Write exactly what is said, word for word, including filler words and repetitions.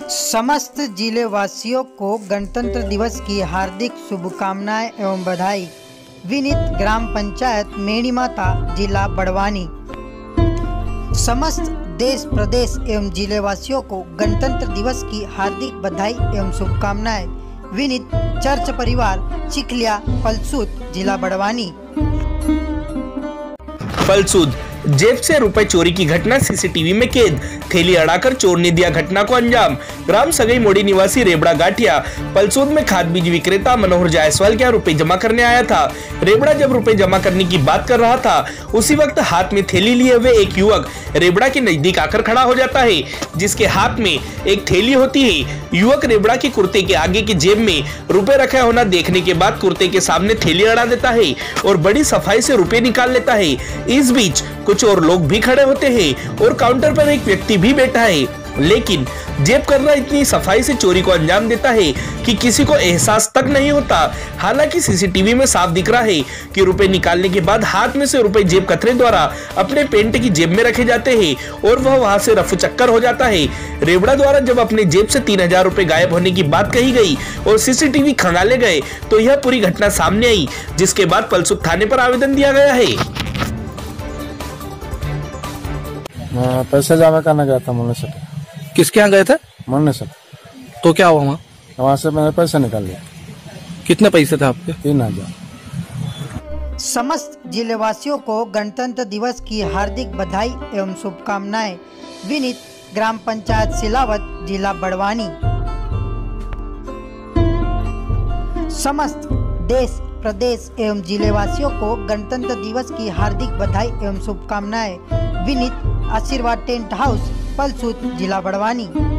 समस्त जिले वासियों को गणतंत्र दिवस की हार्दिक शुभकामनाएं एवं बधाई। विनीत, ग्राम पंचायत मेणी माता, जिला बड़वानी। समस्त देश, प्रदेश एवं जिले वासियों को गणतंत्र दिवस की हार्दिक बधाई एवं शुभकामनाएं। विनीत, चर्च परिवार, चिखलिया, फलसूद, जिला बड़वानी। फलसूद, जेब से रुपए चोरी की घटना सीसीटीवी में कैद। थैली अड़ाकर चोर ने दिया घटना को अंजाम। ग्राम सगई मोड़ी निवासी रेबड़ा गाठिया फलसूद में खाद बीज विक्रेता मनोहर जायसवाल के यहाँ रुपए जमा करने आया था। रेबड़ा जब रुपए जमा करने की बात कर रहा था, उसी वक्त हाथ में थैली लिए हुए एक युवक रेबड़ा के नजदीक आकर खड़ा हो जाता है, जिसके हाथ में एक थैली होती है। युवक रेबड़ा के कुर्ते के आगे की जेब में रुपए रखा होना देखने के बाद कुर्ते के सामने थैली अड़ा देता है और बड़ी सफाई से रुपए निकाल लेता है। इस बीच कुछ और लोग भी खड़े होते हैं और काउंटर पर एक व्यक्ति भी बैठा है, लेकिन जेब करना इतनी सफाई से चोरी को अंजाम देता है कि किसी को एहसास तक नहीं होता। हालांकि सीसीटीवी में साफ दिख रहा है कि रुपए निकालने के बाद हाथ में से रुपए जेब कतरे द्वारा अपने पेंट की जेब में रखे जाते हैं और वह वहां से रफू चक्कर हो जाता है। रेबड़ा द्वारा जब अपने जेब से तीन हजार रुपए गायब होने की बात कही गई और सीसीटीवी खंगाले गए तो यह पूरी घटना सामने आई, जिसके बाद फलसूद थाने पर आवेदन दिया गया है। पैसे जमा करने गया था मुन्ने से। किसके यहाँ गए थे? मुन्ने से। तो क्या हुआ वहाँ? वहाँ से मैंने पैसे निकाल लिए। कितने पैसे थे आपके? तीन हजार। समस्त जिलेवासियों को गणतंत्र दिवस की हार्दिक बधाई एवं शुभकामनाएं। विनीत, ग्राम पंचायत सिलावत, जिला बड़वानी। समस्त देश, प्रदेश एवं जिलेवासियों को गणतंत्र दिवस की हार्दिक बधाई एवं शुभकामनाएं। विनीत, आशीर्वाद टेंट हाउस, फलसूद, जिला बड़वानी।